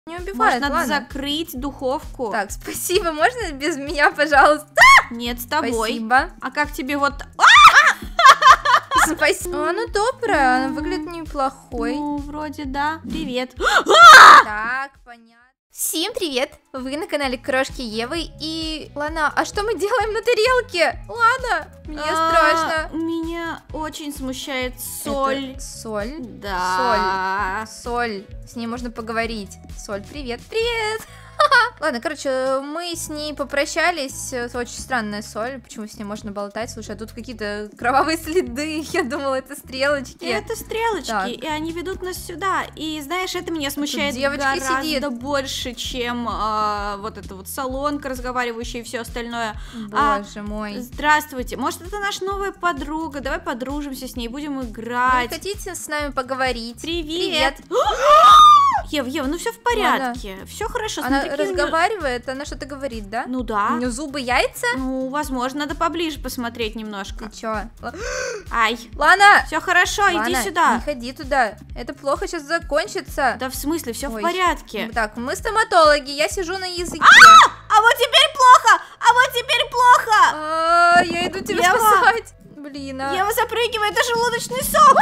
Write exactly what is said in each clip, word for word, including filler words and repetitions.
Не убивает, Может, надо ладно. закрыть духовку? Так, спасибо, можно без меня, пожалуйста? Нет, с тобой. Спасибо. А как тебе вот... Спасибо. Она добрая, она выглядит неплохой. Ну, вроде да. Привет. Так, понятно. Всем привет! Вы на канале Крошки Евы и... Лана, а что мы делаем на тарелке? Лана, мне А, страшно. Меня очень смущает соль. Это соль? Да. Соль. Соль. С ней можно поговорить. Соль, привет. Привет! Ладно, короче, мы с ней попрощались. Это очень странная соль. Почему с ней можно болтать? Слушай, а тут какие-то кровавые следы. Я думала, это стрелочки. Это стрелочки, Так. и они ведут нас сюда. И знаешь, это меня смущает девочка гораздо сидит. больше, чем а, вот эта вот салонка разговаривающая и все остальное. А, Боже мой. Здравствуйте, может, это наша новая подруга? Давай подружимся с ней, будем Вы играть. хотите с нами поговорить? Привет. Ева, Ева, ну все в порядке, все хорошо. Она смотри, какие у неё- разговаривает, она что-то говорит, да? Ну У да. нее зубы, яйца? Ну, возможно, надо поближе посмотреть немножко. Ты чё? Л- Ай, Лана! все хорошо, иди Лана, сюда. не ходи туда. Это плохо сейчас закончится. Да в смысле, все в Ой. порядке. Так, мы стоматологи, я сижу на языке. А вот теперь плохо! А вот теперь плохо! А, я иду тебя Ева! спасать. Блин, а. Ева, запрыгивай, это желудочный сок!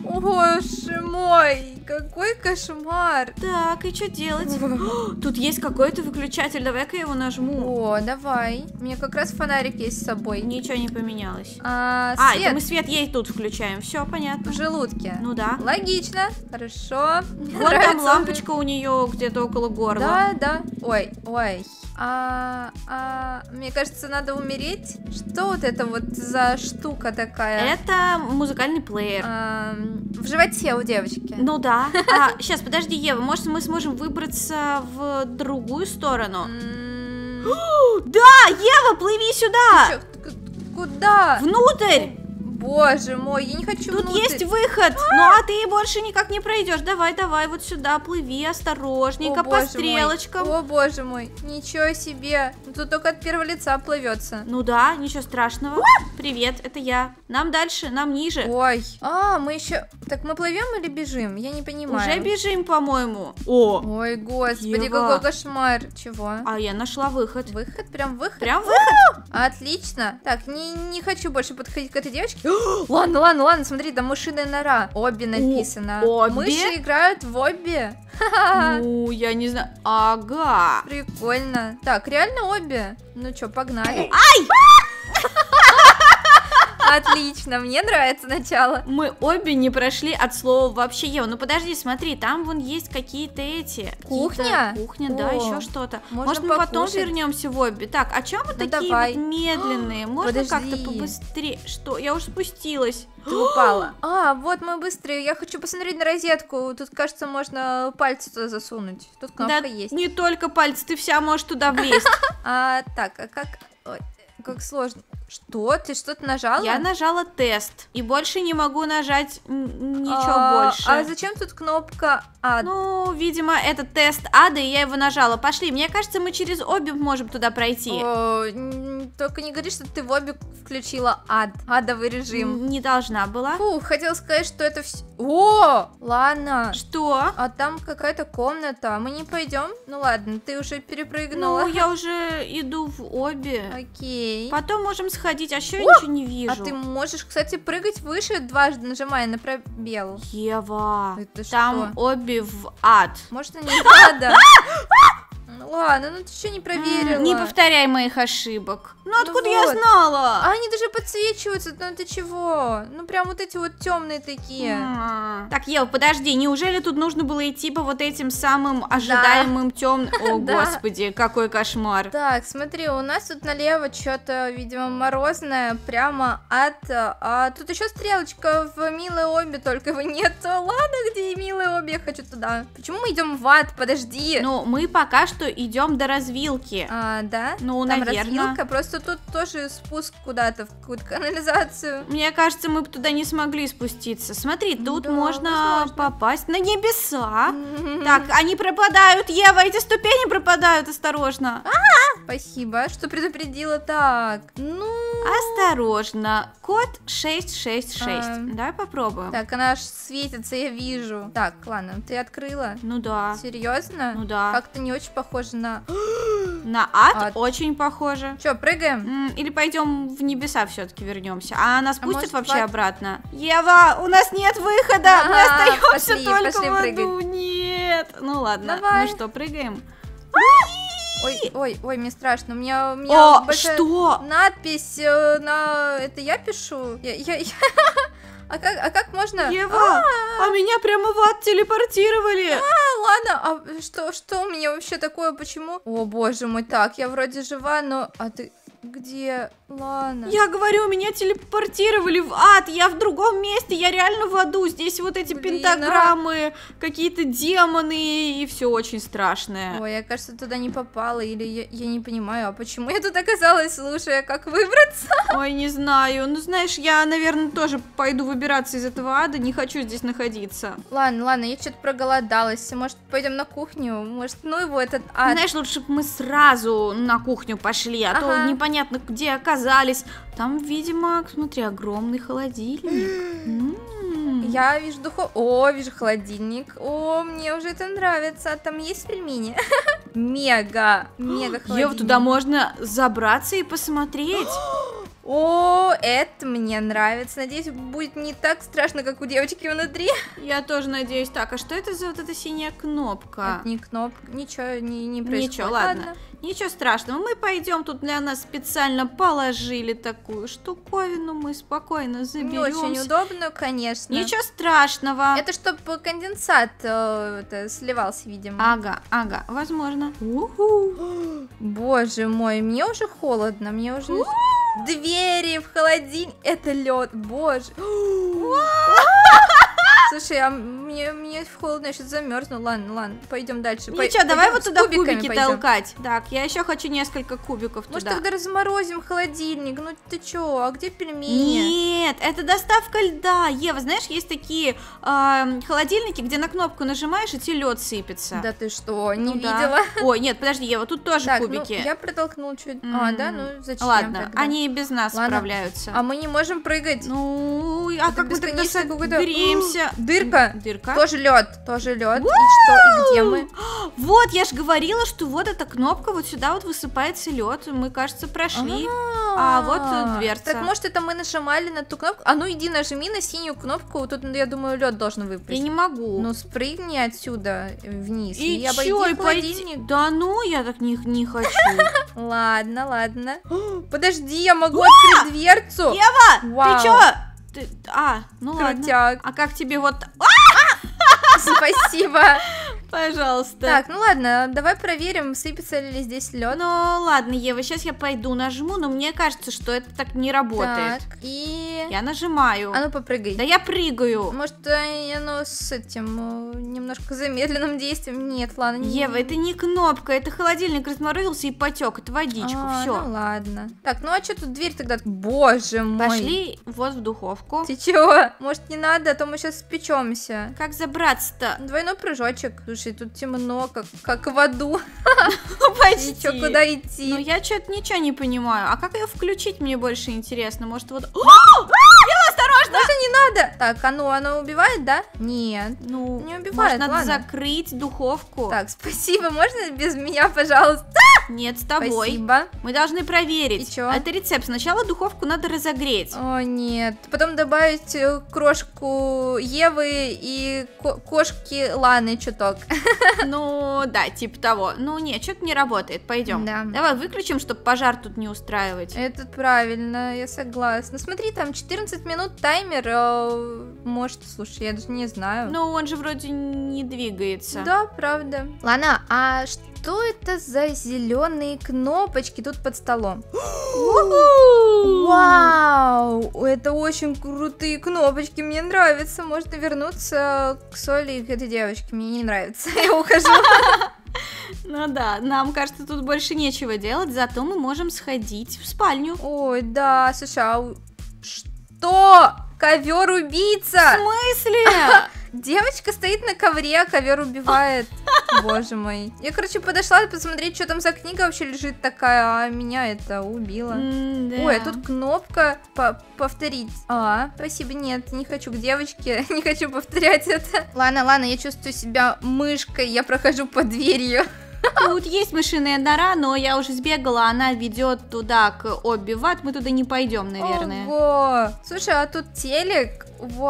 Боже мой, какой кошмар. Так, и что делать? О, тут есть какой-то выключатель, давай-ка я его нажму. О, давай. У меня как раз фонарик есть с собой. Ничего не поменялось. А, А, свет это мы свет ей тут включаем, все понятно. в желудке. Ну да. Логично. Хорошо. Мне Вон там нравится. лампочка у нее где-то около горла. Да, да. Ой, ой. А, а, мне кажется, надо умереть. Что вот это вот за штука такая? Это музыкальный плеер. А, в животе у девочки. Ну да. А, сейчас, подожди, Ева, может мы сможем выбраться в другую сторону? М, Да, Ева, плыви сюда! чё, к- Куда? Внутрь! Боже мой, я не хочу Тут внутрь. есть выход, ну а ты больше никак не пройдешь. Давай, давай, вот сюда плыви осторожненько О, по боже стрелочкам. мой. О, боже мой, ничего себе. Тут только от первого лица плывется. Ну да, ничего страшного. Привет, это я. Нам дальше, нам ниже. Ой. А, мы еще. Так мы плывем или бежим? Я не понимаю. Уже бежим, по-моему. О, Ой, господи, Ева. какой кошмар. Чего? а я нашла выход. Выход? Прям выход? Прям выход. Отлично. Так, не, не хочу больше подходить к этой девочке. Ладно, ладно, ладно, смотри, там мышиная нора. Обе написано. обе? Мыши играют в обе. Ну, я не знаю. Ага. Прикольно. Так, реально обе. Ну что, погнали. Ай! Отлично, мне нравится начало. Мы обе не прошли от слова вообще. Ева, ну подожди, смотри, там вон есть какие-то эти. Кухня? какие-то- Кухня, да, О, еще что-то. можно Может, мы потом покушать. вернемся в обе? Так, а чем мы Ну, такие давай. вот медленные? Можно Подожди. как-то побыстрее? Что? Я уже спустилась. Ты упала. А, вот мы быстрее. Я хочу посмотреть на розетку. Тут, кажется, можно пальцы туда засунуть. Тут кнопка Да, есть. не только пальцы, ты вся можешь туда влезть. А, так, а как... Ой, как сложно. Что? Ты что-то нажала? Я нажала тест, и больше не могу нажать м, ничего а, больше. А зачем тут кнопка А? Ну, видимо, это тест ада, и я его нажала. Пошли, мне кажется, мы через обе можем туда пройти. О, н- только не говори, что ты в обе включила ад. Адовый режим. М, Не должна была. Фу, хотела сказать, что это все... О, ладно. Что? А там какая-то комната. Мы не пойдем? Ну ладно, ты уже перепрыгнула. Ну, я уже иду в обе. Окей. Потом можем сходить, а еще я ничего не вижу. А ты можешь, кстати, прыгать выше, дважды нажимая на пробел. Ева, Это там что? обе в ад. Можно не надо. Ну ладно, ну ты что не проверила? М, Не повторяй моих ошибок. Ну, откуда я вот. знала? А они даже подсвечиваются, ну ты чего? Ну прям вот эти вот темные такие. М. Так, Ева, подожди, неужели тут нужно было идти по вот этим самым ожидаемым темным... О, Да. господи, какой кошмар. Так, смотри, у нас тут налево что-то, видимо, морозное, прямо от... А тут еще стрелочка в милой обе, только его нет. Ладно, где и милая обе, я хочу туда. Почему мы идем в ад? Подожди. Ну, мы пока что идем дойдем до развилки. А, да? Ну, Там наверное. развилка, просто тут тоже спуск куда-то в какую-то канализацию. Мне кажется, мы бы туда не смогли спуститься. Смотри, тут Да, можно возможно. попасть на небеса. Так, они пропадают, Ева, эти ступени пропадают, осторожно. Спасибо, что предупредила. Так, ну... Осторожно, код шесть шесть шесть. А. Давай попробуем. Так, она аж светится, я вижу. Так, ладно, ты открыла? Ну да. Серьезно? Ну да. Как-то не очень похоже на... На ад, Ад. очень похоже. Че, прыгаем? М, Или пойдем в небеса все-таки вернемся. А нас пустят может, вообще хватит? обратно? Ева, у нас нет выхода. Мы Ага, остаемся пошли, только пошли в аду. Нет. Ну ладно. Давай. Ну что, прыгаем? Ой, ой, ой, мне страшно. У меня, у меня О, большая что? надпись э, на... Это я пишу? Я, я, я- А как, а как можно? Ева, а меня прямо в ад телепортировали. А, ладно, а что, что у меня вообще такое? Почему? О, боже мой, так, я вроде жива, но... А ты где? Ладно. Я говорю, меня телепортировали в ад, я в другом месте, я реально в аду, здесь вот эти Блин, пентаграммы, какие-то демоны, и все очень страшное. Ой, я, кажется, туда не попала, или я, я не понимаю, а почему я тут оказалась, слушай, а как выбраться? Ой, не знаю, ну знаешь, я, наверное, тоже пойду выбираться из этого ада, не хочу здесь находиться. Ладно, ладно, я что-то проголодалась, может, пойдем на кухню, может, ну его этот ад. Знаешь, лучше бы мы сразу на кухню пошли, а то Ага. непонятно, где оказались. Там, видимо, смотри, огромный холодильник. М. Я вижу духов... О, вижу холодильник. О, мне уже это нравится. Там есть пельмени? Мега, мега холодильник. Ева, туда можно забраться и посмотреть. О, это мне нравится. Надеюсь, будет не так страшно, как у девочки внутри. Я тоже надеюсь. Так, а что это за вот эта синяя кнопка? Это не кнопка, ничего не, не происходит. Ничего, ладно. Ничего страшного. Мы пойдем, тут для нас специально положили такую штуковину. Мы спокойно Не заберемся. очень удобно, конечно. Ничего страшного. Это чтобы конденсат э, это, сливался, видимо. Ага, ага, возможно. Уху. Боже мой, мне уже холодно, мне уже... Двери в холодильник, это лед, боже. Слушай, а мне, мне холодно, я сейчас замерзну. Ладно, ладно, пойдем дальше. Пой- Ничего, давай пойдем вот с туда кубиками кубики пойдем. толкать. Так, я еще хочу несколько кубиков Может, туда. тогда разморозим холодильник? Ну ты чё, а где пельмени? Нет, это доставка льда. Ева, знаешь, есть такие эм, холодильники, где на кнопку нажимаешь, и тебе лед сыпется. Да ты что, не Ну да. видела? Ой, нет, подожди, Ева, тут тоже Так, кубики. ну я протолкнула чуть. А, М, да, ну зачем Ладно, тогда? они и без нас Ладно. справляются. А мы не можем прыгать. Ну, а Это как мы тогда бесконечный какой-то- согреемся? Дырка. Дырка? Тоже лед, тоже лед. И что, и где мы? Вот, я ж говорила, что вот эта кнопка, вот сюда вот высыпается лед. Мы, кажется, прошли. А, вот, э, дверца. Так может это мы нажимали на ту кнопку? А ну иди нажми на синюю кнопку, тут, я думаю, лед должен Я выпасть. не могу. Ну спрыгни отсюда э, вниз и и, обойди чё, и холодильник. пойти? Да ну, я так не, не хочу. Ладно, ладно. Подожди, я могу открыть дверцу. Ева, Вау. ты чё? Ты... А, ну ладно. Крутяк. А как тебе вот... Спасибо. Пожалуйста. Так, ну ладно, давай проверим, сыпется ли здесь лед. Ну ладно, Ева, сейчас я пойду нажму, но мне кажется, что это так не работает. Так, и... Я нажимаю. А ну попрыгай. Да я прыгаю. Может, э, оно с этим, э, немножко замедленным действием? Нет, ладно. не- Ева, это не кнопка, это холодильник разморозился и потек, это водичка, А, все. ну ладно. Так, ну а что тут дверь тогда? Боже мой. Пошли вот в духовку. Ты чего? Может, не надо, а то мы сейчас спечемся. Как забраться-то? Двойной прыжочек. Слушай, тут темно, как, как в аду. Почти. И чё, куда идти? Ну я что-то ничего не понимаю. А как ее включить, мне больше интересно. Может вот... Даже не надо. Так, а ну, оно убивает, да? Нет. Ну, Не может, убивает, надо ладно. закрыть духовку? Так, спасибо. Можно без меня, пожалуйста? Нет, с тобой. Спасибо. Мы должны проверить. И чё? Это рецепт. Сначала духовку надо разогреть. О, нет. Потом добавить э, крошку Евы и ко- кошки Ланы чуток. Ну, да, типа того. Ну, нет, что-то не работает. Пойдем. Да. Давай выключим, чтобы пожар тут не устраивать. Это правильно, я согласна. Смотри, там четырнадцать минут таймер. э, Может, слушай, я даже не знаю. Ну, он же вроде не двигается. Да, правда. Ладно, а что это за зеленые кнопочки тут под столом? Вау! Это очень крутые кнопочки, мне нравится. Можно вернуться к Соли и к этой девочке. Мне не нравится. Я ухожу. Ну, Ну да, нам кажется, тут больше нечего делать, зато мы можем сходить в спальню. Ой, да, слушай, а у- что? Ковер-убийца! В смысле? Девочка стоит на ковре, а ковер убивает. Боже мой. Я, короче, подошла посмотреть, что там за книга вообще лежит такая, а меня это убило. М-да. Ой, а тут кнопка по- повторить. А, спасибо, нет, не хочу к девочке, не хочу повторять это. Ладно, ладно, я чувствую себя мышкой, я прохожу под дверью. Тут есть мышиная нора, но я уже сбегала, она ведет туда к Обби Ват, мы туда не пойдем, наверное. Ого. Слушай, а тут телек?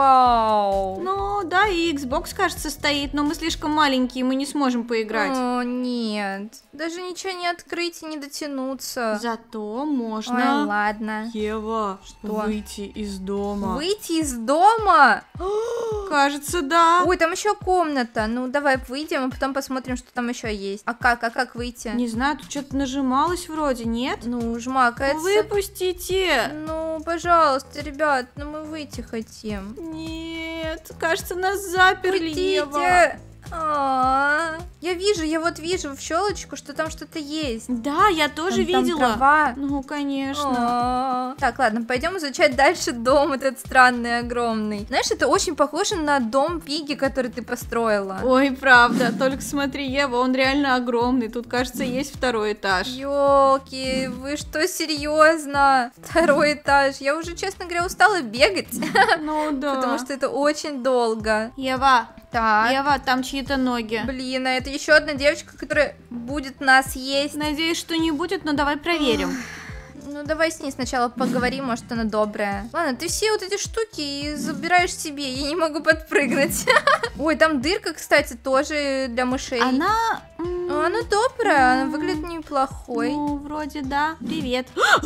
Вау. Ну да, и Xbox, кажется, стоит, но мы слишком маленькие, мы не сможем поиграть. О, нет. Даже ничего не открыть и не дотянуться. Зато Ой, можно... ладно. Ева, Что? выйти из дома. Выйти из дома? Кажется, да. Ой, там еще комната. Ну, давай выйдем, а потом посмотрим, что там еще есть. А как? А как выйти? Не знаю, тут что-то нажималось вроде, нет? Ну, жмакается. Выпустите! Ну, пожалуйста, ребят, ну мы выйти хотим. Нет, кажется, нас заперли, Ева. Пустите! А, я вижу, я вот вижу в щелочку, что там что-то есть. Да, я тоже Там- там видела. трава. Ну, конечно. А. Так, ладно, пойдем изучать дальше дом этот странный, огромный. Знаешь, это очень похоже на дом Пиги, который ты построила. Ой, правда, только смотри, Ева, он реально огромный. Тут, кажется, есть второй этаж. Ёлки, вы что, серьезно? Второй этаж. Я уже, честно говоря, устала бегать, Ну да. потому что это очень долго. Ева, Так, Ева, там чьи-то ноги. блин, а это еще одна девочка, которая будет нас есть. Надеюсь, что не будет, но давай проверим. Ну, давай с ней сначала поговорим, может, она добрая. Ладно, ты все вот эти штуки забираешь себе, я не могу подпрыгнуть. Ой, там дырка, кстати, тоже для мышей. Она... м, Ну, она добрая, она выглядит неплохой. Ну, вроде да. Привет.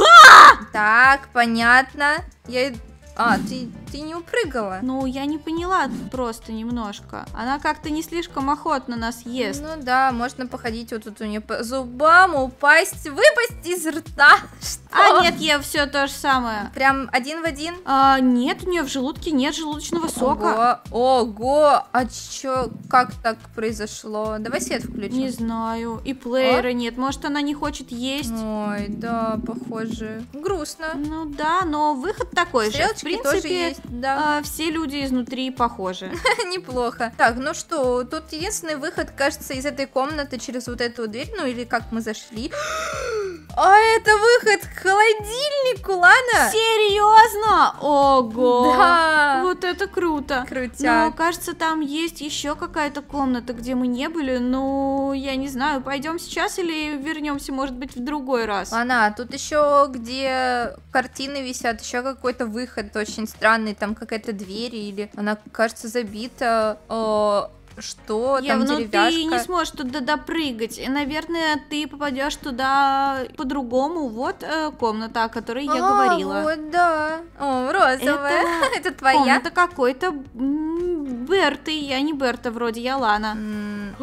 Так, понятно. Я... А, ты, ты не упрыгала? Ну, я не поняла просто немножко. Она как-то не слишком охотно нас ест. Ну да, можно походить вот тут у нее по зубам, упасть, выпасть из рта. Что? А нет, Ев, все то же самое. Прям один в один? А, нет, у нее в желудке нет желудочного сока. Ого, ого, а чё, как так произошло? Давай свет включим. Не знаю. И плеера нет. Может, она не хочет есть. Ой, да, похоже. Грустно. Ну да, но выход такой же. В Стрелочки принципе, тоже есть, да. а, все люди изнутри похожи. Неплохо. Так, ну что, тут единственный выход, кажется, из этой комнаты через вот эту дверь, ну или как мы зашли. А это выход к холодильнику, Лана? Серьезно? Ого! Да. Вот это круто. Но Крутяк. кажется, там есть еще какая-то комната, где мы не были. Ну, я не знаю, пойдем сейчас или вернемся, может быть, в другой раз. Лана, тут еще где картины висят, еще какой-то выход очень странный, там какая-то дверь или она, кажется, забита. О, что Я, там ну деревяшка? ты не сможешь туда допрыгать. И, наверное, ты попадешь туда по-другому. Вот э, комната, о которой я А, говорила. Вот, да. О, розовая. Это Это твоя? Комната какой-то м, Берты. Я не Берта, вроде я Лана. М,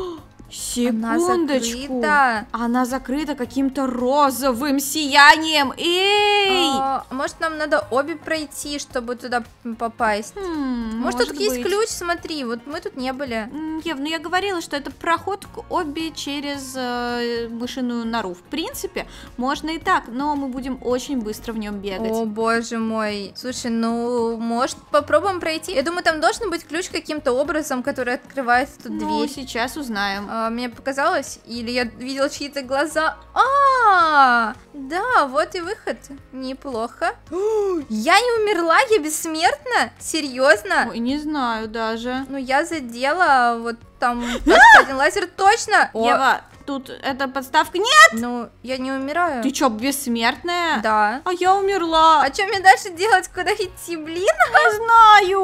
Она Секундочку. закрыта. Она закрыта каким-то розовым сиянием. Эй! А, может, нам надо обе пройти, чтобы туда попасть? Хм, Может, тут есть быть. ключ? Смотри, вот мы тут не были. М, Ев, ну я говорила, что это проход к Обби через э, мышиную нору. В принципе, можно и так, но мы будем очень быстро в нем бегать. О, боже мой. Слушай, ну, может, попробуем пройти? Я думаю, там должен быть ключ каким-то образом, который открывает эту Ну, дверь. сейчас узнаем. А, мне показалось, или я видела чьи-то глаза. А, да, вот и выход. Неплохо. Я не умерла, я бессмертна? Серьезно? Ой, не знаю даже. Ну, я задела вот там кажется, один лазер точно. О, Ева, тут эта подставка. Нет! ну, я не умираю. Ты чё, бессмертная? Да. А я умерла. А что мне дальше делать? Куда идти, блин? Не знаю.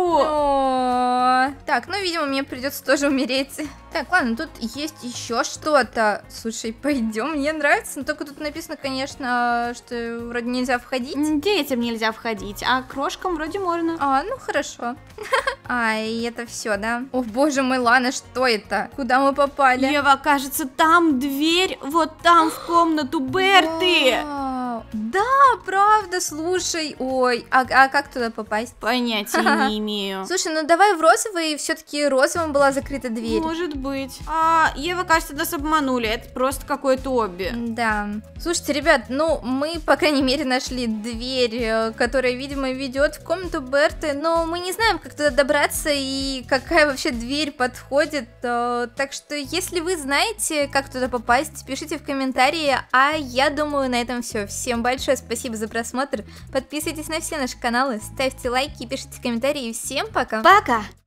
О, Так, ну, видимо, мне придется тоже умереть. Так, ладно, тут есть еще что-то. Слушай, пойдем, мне нравится. Но только тут написано, конечно, что вроде нельзя входить. М, Детям нельзя входить, а крошкам вроде можно. А, ну хорошо. А, и это все, да? О, боже мой, Лана, что это? Куда мы попали? Ева, кажется, там дверь, вот там в комнату Берты. Вау. Вау. Да, правда, слушай. Ой, а, а как туда попасть? Понятия не имею. Слушай, ну давай в розовый, все-таки розовым была закрыта дверь. Может быть. А, Ева, кажется, нас обманули. Это просто какой-то обби. Да. Слушайте, ребят, ну мы, по крайней мере, нашли дверь, которая, видимо, ведет в комнату Берты, но мы не знаем, как туда добраться и какая вообще дверь подходит. Так что, если вы знаете, как туда попасть, пишите в комментарии. А я думаю, на этом все. Всем большое спасибо за просмотр. Подписывайтесь на все наши каналы, ставьте лайки, пишите комментарии. Всем пока. Пока.